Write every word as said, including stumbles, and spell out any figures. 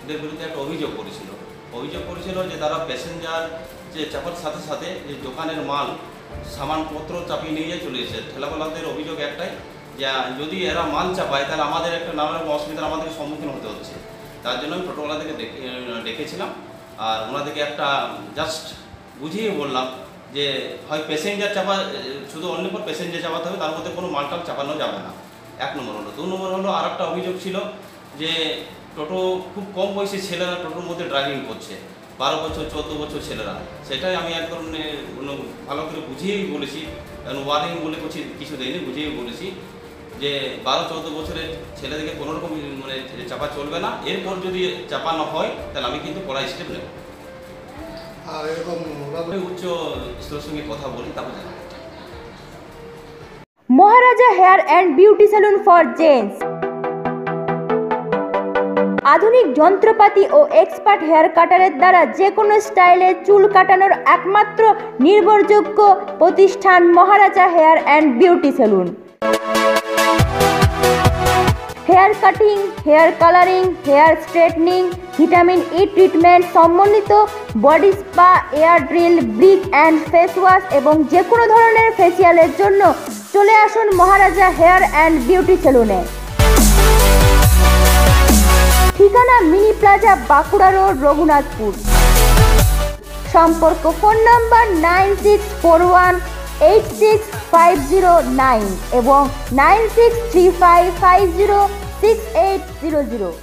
এদের বিরুদ্ধে একটা অভিযোগ করেছিল অভিযোগ করেছিল যে তারা প্যাসেঞ্জার যে চাপার সাথে সাথে যে দোকানের মাল সামানপত্র চাপিয়ে নিয়ে চলে এসেছে। ঠেলাওয়ালাদের অভিযোগ একটাই যে যদি এরা মাল চাপায় তাহলে আমাদের একটা নানা রকম অসুবিধার আমাদেরকে সম্মুখীন হতে হচ্ছে। তার জন্য আমি টোটোওয়ালাদেরকে ডেকেছিলাম আর ওনাদেরকে একটা জাস্ট বুঝিয়ে বললাম যে হয় প্যাসেঞ্জার চাপা শুধু অন্য পর প্যাসেঞ্জার চাপাতে হবে, তার মধ্যে কোনো মালটাল চাপানো যাবে না। এক নম্বর হলো। দু নম্বর হলো আর একটা অভিযোগ ছিল যে টোটো খুব কম বয়সী ছেলেরা টোটোর মধ্যে ড্রাইভিং করছে, বারো বছর চোদ্দো বছর ছেলেরা। সেটাই আমি এক ধরনের ভালো করে বুঝিয়েই বলেছি, কারণ ওয়ার্নিং বলে কিছু কিছু দেয়নি, বুঝিয়েই বলেছি যে বারো চৌদ্দ বছরের ছেলেদেরকে কোনোরকম মানে চাপা চলবে না। এরপর যদি চাপানো হয় তাহলে আমি কিন্তু কড়া স্টেপ নেব। আর এরকম উচ্চ স্তরের সঙ্গে কথা বলি তারপর জানাবো। Maharaja hair and beauty salon for gents. আধুনিক যন্ত্রপাতি ও এক্সপার্ট হেয়ার কাটারের দ্বারা যে কোনো স্টাইলে চুল কাটানোর একমাত্র নির্ভরযোগ্য প্রতিষ্ঠান Maharaja hair and beauty salon. Hair cutting, hair colouring, hair straightening, vitamin E treatment সম্বন্ধিত body spa, air drill, brick and face wash এবং যে কোনো ধরনের ফেসিয়ালের জন্য চলে আসুন মহারাজা হেয়ার অ্যান্ড বিউটি সেলুনে। ঠিকানা mini plaza, Bankura road, Raghunathpur. সম্পর্ক phone number nine six four one eight six five zero nine এবং nine six three five five zero six eight zero zero.